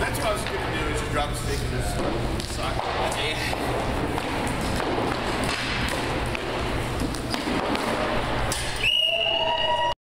That's what I was gonna do, is just drop a stick and just sock it.